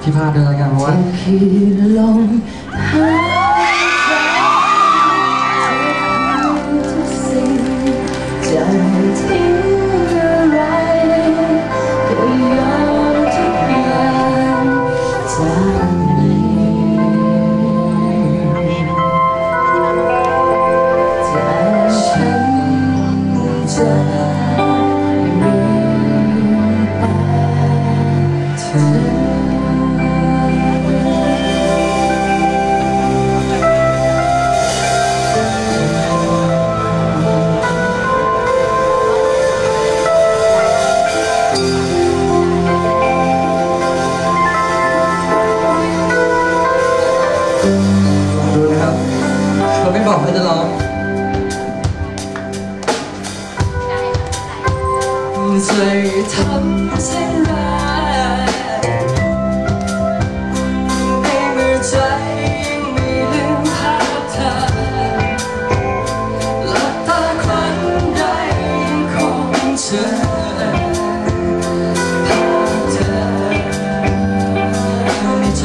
พี่พาดด้วยแล้วกันเพราะว่าคือลมหายใจทุกสิ่งจะไม่ทิ้งอะไรก็ยอมทุกอย่างจากนี้แต่ฉันจะมีแต่เธอดูนะครับเขาไม่บอกให้จะร้องใจทำเช่นไรในเมื่อใจไม่ลืมภาพเธอหลับตาครั้งใดยังคงเจอภาพเธอในใจ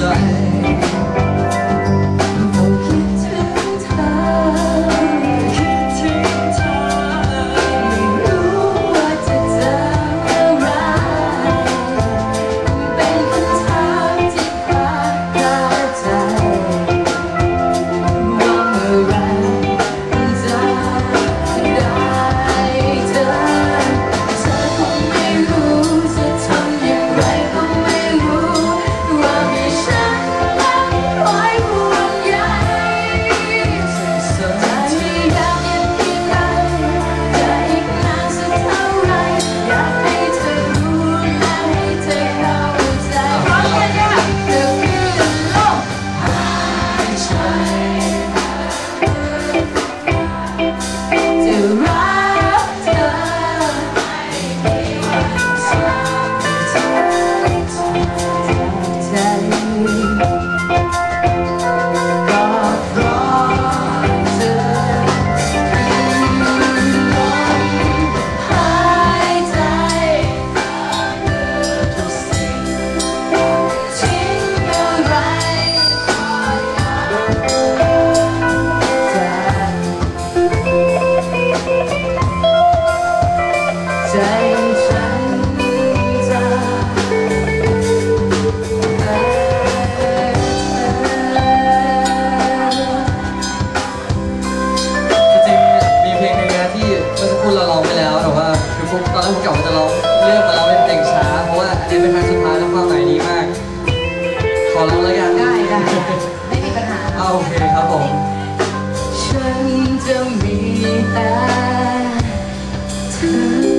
ตอนแรกผมกะว่าจะร้องเลือกมาร้องเป็นเพลงช้าเพราะว่าอันนี้เป็นครั้งสุดท้ายแล้วความหมายดีมากขอร้องแล้วกันได้ไม่มีปัญหาโอเคครับผมฉันจะมีแต่เธอ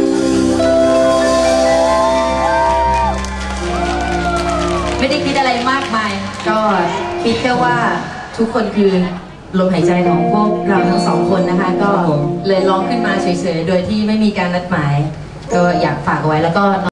ไม่ได้คิดอะไรมากมายก็คิดแค่ว่าทุกคนคือลมหายใจของพวกเราทั้งสองคนนะคะก็เลยร้องขึ้นมาเฉยๆโดยที่ไม่มีการนัดหมายก็อยากฝากไว้แล้วก็